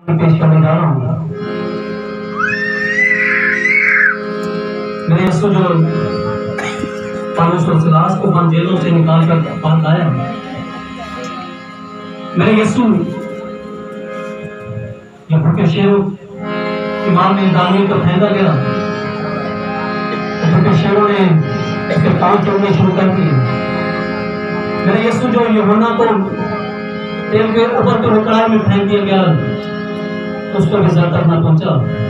पेश करने जा रहा हूँ। मेरे यीशु जो पौलुस और सिलास को बंद जेलों से निकाल कर पास आया, मेरे यीशु जब भूखे शेरों की मां में दानियल को फेंका गया तो भूखे शेरों ने उसके पांव तोड़ने शुरू कर दिए। मेरे यीशु जो यूहन्ना को तेल के ऊपर तो कड़ाई में फेंक दिया गया तो उसको भी ज़्यादा ना पहुंचा।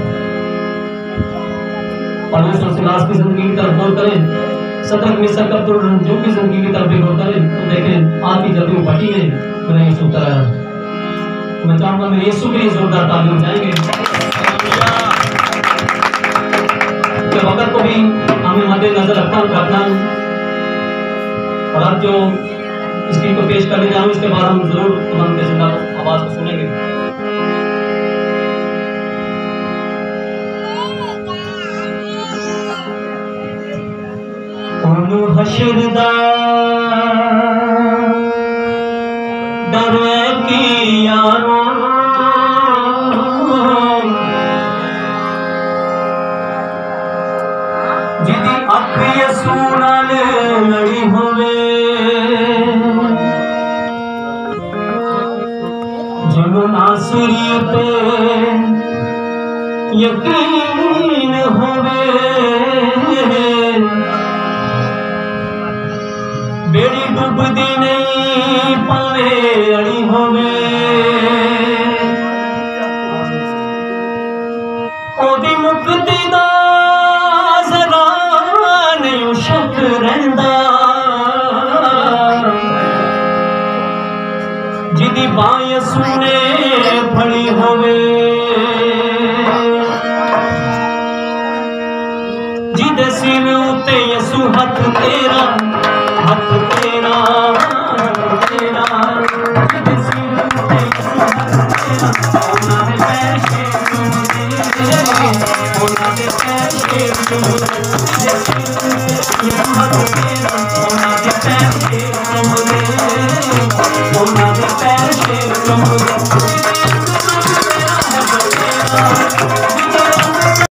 पौलुस और सिलास की जिंदगी की तरफ गौर करें, सतरक मिस्र का जो की जिंदगी की तरफ भी गौर करें तो देखें आग की जल्दी फटी गई। मेरा यीशु कराया, मैं चाहूंगा मेरे यीशु के लिए जोरदार ताली हो जाएंगे। वक्त को भी हमें मद्देनजर रखना और अब जो इस गीत को पेश करने जाऊँ इसके बाद हम जरूर तुरंत के जिंदा आवाज को सुनेंगे। हशरदा डरे की यारो जिदी अख यसू नाल लड़ी होवे जिन्हों नासरी पे यकीन होवे बेड़ी डूबदी नहीं पावे अड़ी होवे ओदी मुक्ति दा जरा नहीं शक रहिंदा जिदी बां यसू ने फड़ी होवे जिदे सिर उते यसू हथ तेरा जिदे सिर उते यसू हथ तेरा ओना दे पैर शेर चुमदे जिदे सिर उते यसू हथ तेरा ओना दे पैर शेर चुमदे